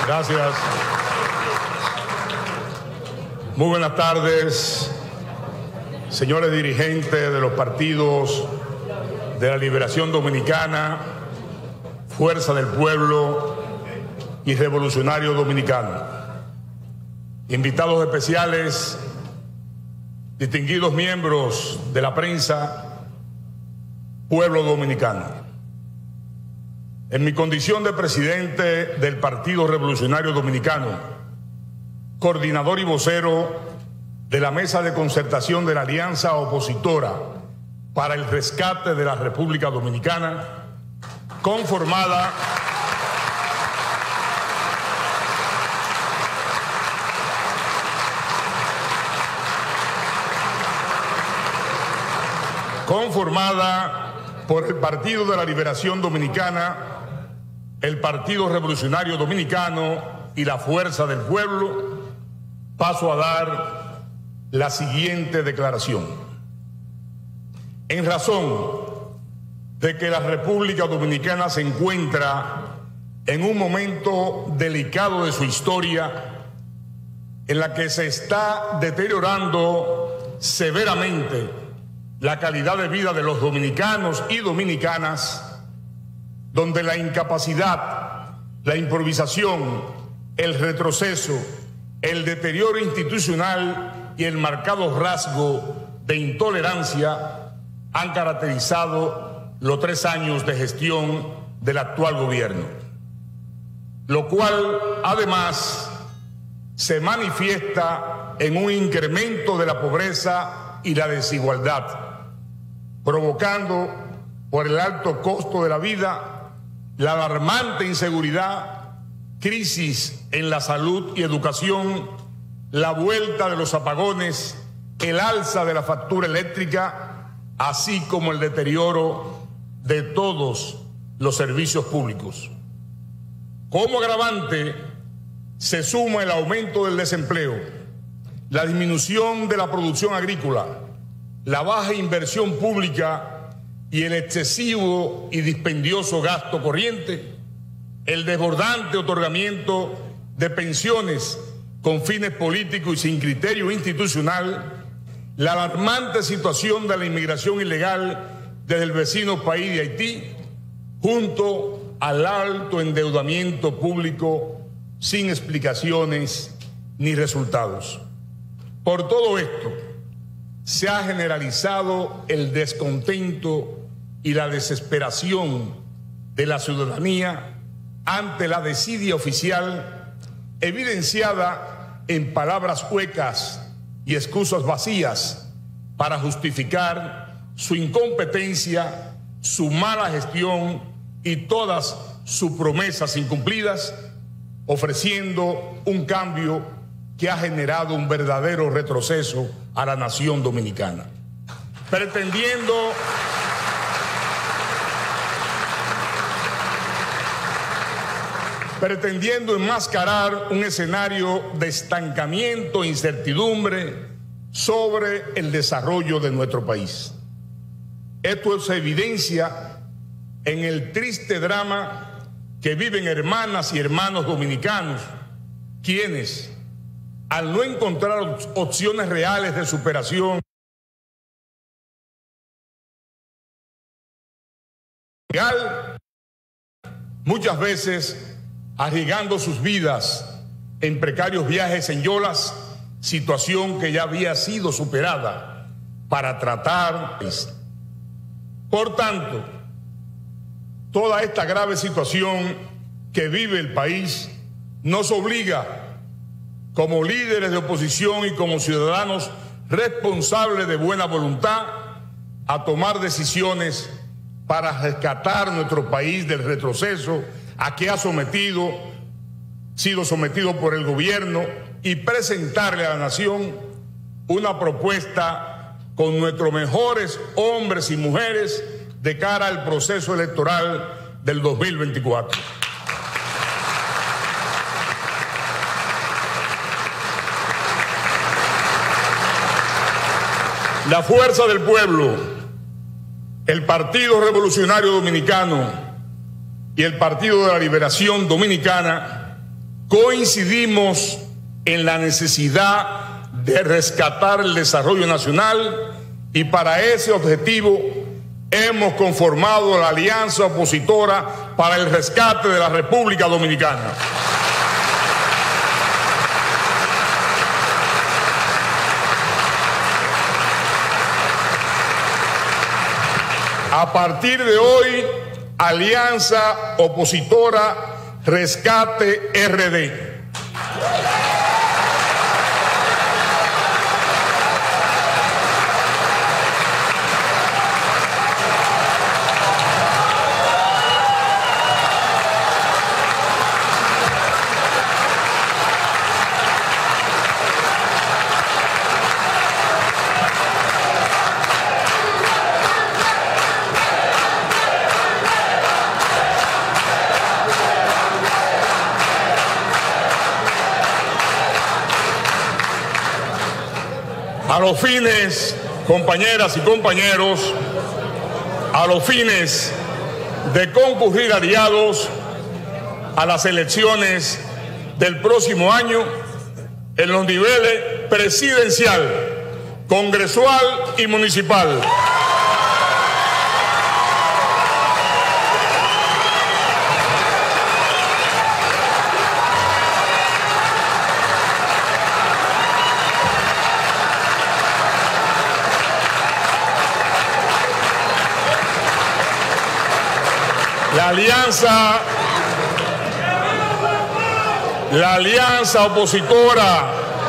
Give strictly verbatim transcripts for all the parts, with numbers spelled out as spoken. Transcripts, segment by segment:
Gracias. Muy buenas tardes, señores dirigentes de los partidos de la Liberación Dominicana, Fuerza del Pueblo y Revolucionario Dominicano. Invitados especiales, distinguidos miembros de la prensa, pueblo dominicano. En mi condición de presidente del Partido Revolucionario Dominicano, coordinador y vocero de la Mesa de Concertación de la Alianza Opositora para el Rescate de la República Dominicana, conformada conformada por el Partido de la Liberación Dominicana, el Partido Revolucionario Dominicano y la Fuerza del Pueblo, paso a dar la siguiente declaración. En razón de que la República Dominicana se encuentra en un momento delicado de su historia, en la que se está deteriorando severamente la calidad de vida de los dominicanos y dominicanas, donde la incapacidad, la improvisación, el retroceso, el deterioro institucional y el marcado rasgo de intolerancia han caracterizado los tres años de gestión del actual gobierno, lo cual además se manifiesta en un incremento de la pobreza y la desigualdad, provocando por el alto costo de la vida, la alarmante inseguridad, crisis en la salud y educación, la vuelta de los apagones, el alza de la factura eléctrica, así como el deterioro de todos los servicios públicos. Como agravante se suma el aumento del desempleo, la disminución de la producción agrícola, la baja inversión pública y el excesivo y dispendioso gasto corriente, el desbordante otorgamiento de pensiones con fines políticos y sin criterio institucional, la alarmante situación de la inmigración ilegal desde el vecino país de Haití, junto al alto endeudamiento público sin explicaciones ni resultados. Por todo esto, se ha generalizado el descontento y la desesperación de la ciudadanía ante la desidia oficial, evidenciada en palabras huecas y excusas vacías para justificar su incompetencia, su mala gestión y todas sus promesas incumplidas, ofreciendo un cambio que ha generado un verdadero retroceso a la nación dominicana, pretendiendo pretendiendo enmascarar un escenario de estancamiento e incertidumbre sobre el desarrollo de nuestro país. Esto se evidencia en el triste drama que viven hermanas y hermanos dominicanos, quienes, al no encontrar opciones reales de superación, muchas veces arriesgando sus vidas en precarios viajes en yolas, situación que ya había sido superada para tratar. Por tanto, toda esta grave situación que vive el país nos obliga, como líderes de oposición y como ciudadanos responsables de buena voluntad, a tomar decisiones para rescatar nuestro país del retroceso a que ha sometido, sido sometido por el gobierno, y presentarle a la nación una propuesta con nuestros mejores hombres y mujeres de cara al proceso electoral del dos mil veinticuatro. La Fuerza del Pueblo, el Partido Revolucionario Dominicano y el Partido de la Liberación Dominicana coincidimos en la necesidad de rescatar el desarrollo nacional y para ese objetivo hemos conformado la Alianza Opositora para el Rescate de la República Dominicana. A partir de hoy, Alianza Opositora Rescate R D. A los fines, compañeras y compañeros, a los fines de concurrir aliados a las elecciones del próximo año en los niveles presidencial, congresual y municipal. La alianza, la alianza opositora,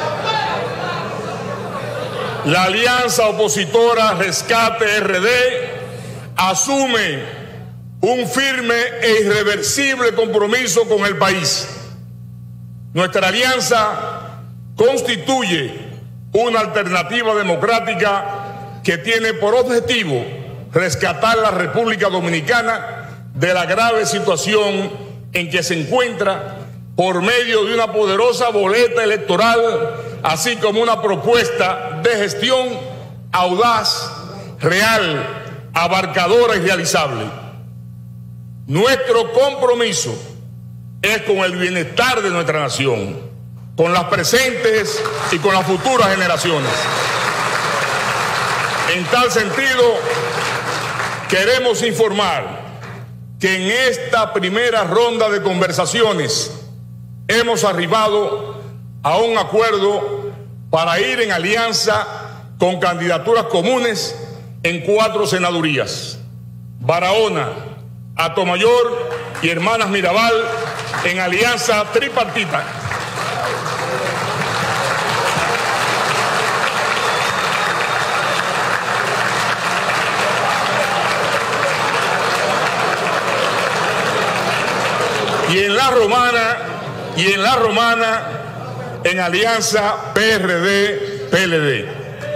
la alianza opositora Rescate R D asume un firme e irreversible compromiso con el país. Nuestra alianza constituye una alternativa democrática que tiene por objetivo rescatar la República Dominicana de la grave situación en que se encuentra por medio de una poderosa boleta electoral, así como una propuesta de gestión audaz, real, abarcadora y realizable. Nuestro compromiso es con el bienestar de nuestra nación, con las presentes y con las futuras generaciones. En tal sentido, queremos informar que en esta primera ronda de conversaciones hemos arribado a un acuerdo para ir en alianza con candidaturas comunes en cuatro senadurías: Barahona, Atomayor y Hermanas Mirabal, en alianza tripartita. Y en la Romana, y en la Romana, en alianza P R D P L D.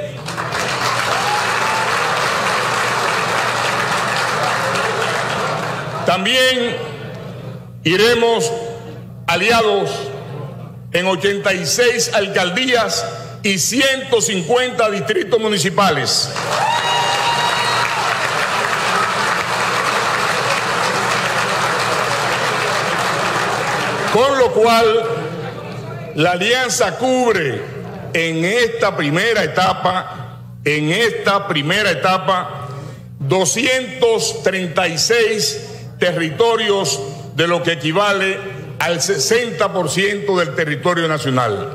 También iremos aliados en ochenta y seis alcaldías y ciento cincuenta distritos municipales. Con lo cual, la alianza cubre en esta primera etapa, en esta primera etapa, doscientos treinta y seis territorios, de lo que equivale al sesenta por ciento del territorio nacional.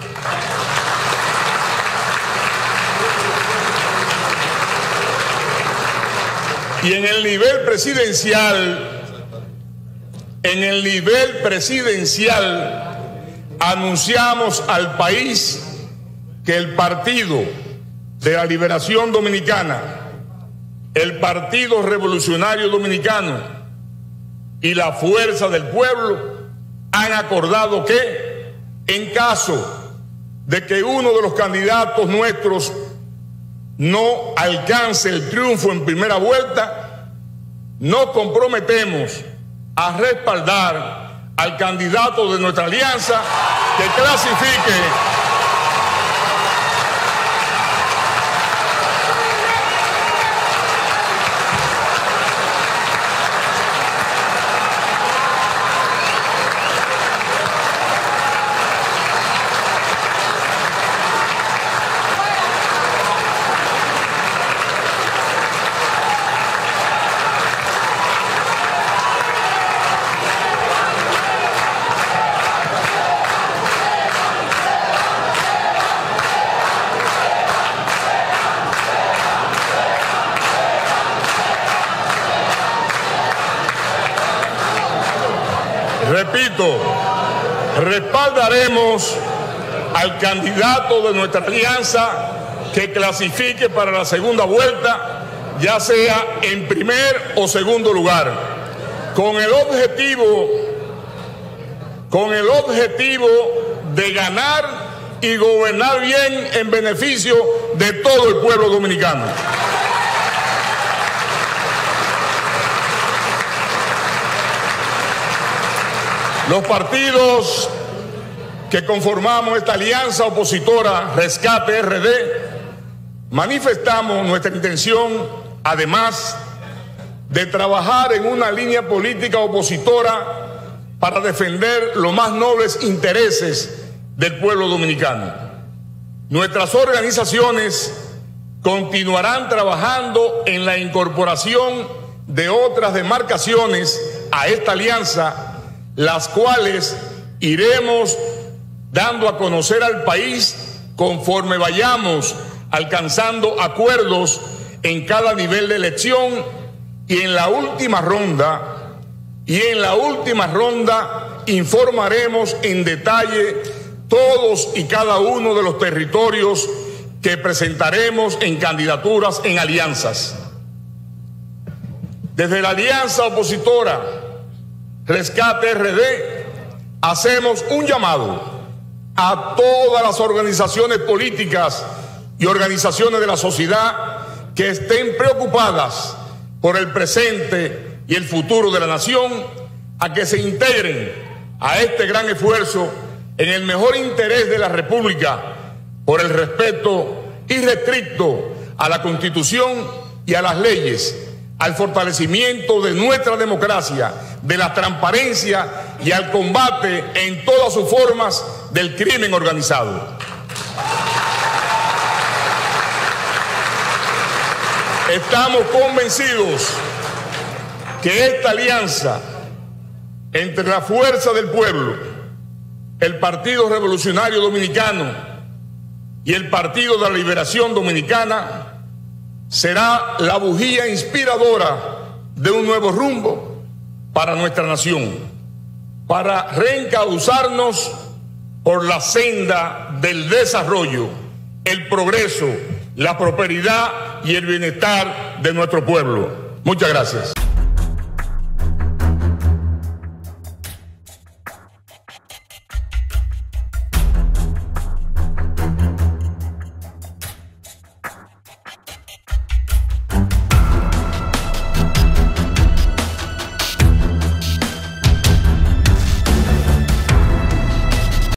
Y en el nivel presidencial, En el nivel presidencial, anunciamos al país que el Partido de la Liberación Dominicana, el Partido Revolucionario Dominicano y la Fuerza del Pueblo han acordado que, en caso de que uno de los candidatos nuestros no alcance el triunfo en primera vuelta, nos comprometemos a respaldar al candidato de nuestra alianza que clasifique repito, respaldaremos al candidato de nuestra alianza que clasifique para la segunda vuelta, ya sea en primer o segundo lugar, con el objetivo, con el objetivo de ganar y gobernar bien en beneficio de todo el pueblo dominicano. Los partidos que conformamos esta alianza opositora Rescate R D manifestamos nuestra intención, además de trabajar en una línea política opositora para defender los más nobles intereses del pueblo dominicano. Nuestras organizaciones continuarán trabajando en la incorporación de otras demarcaciones a esta alianza, las cuales iremos dando a conocer al país conforme vayamos alcanzando acuerdos en cada nivel de elección y en la última ronda, y en la última ronda informaremos en detalle todos y cada uno de los territorios que presentaremos en candidaturas en alianzas. Desde la alianza opositora Rescate R D hacemos un llamado a todas las organizaciones políticas y organizaciones de la sociedad que estén preocupadas por el presente y el futuro de la nación, a que se integren a este gran esfuerzo en el mejor interés de la República, por el respeto irrestricto a la Constitución y a las leyes, al fortalecimiento de nuestra democracia, de la transparencia y al combate en todas sus formas del crimen organizado. Estamos convencidos que esta alianza entre la fuerza del pueblo, el Partido Revolucionario Dominicano y el Partido de la Liberación Dominicana será la bujía inspiradora de un nuevo rumbo para nuestra nación, para reencauzarnos por la senda del desarrollo, el progreso, la prosperidad y el bienestar de nuestro pueblo. Muchas gracias.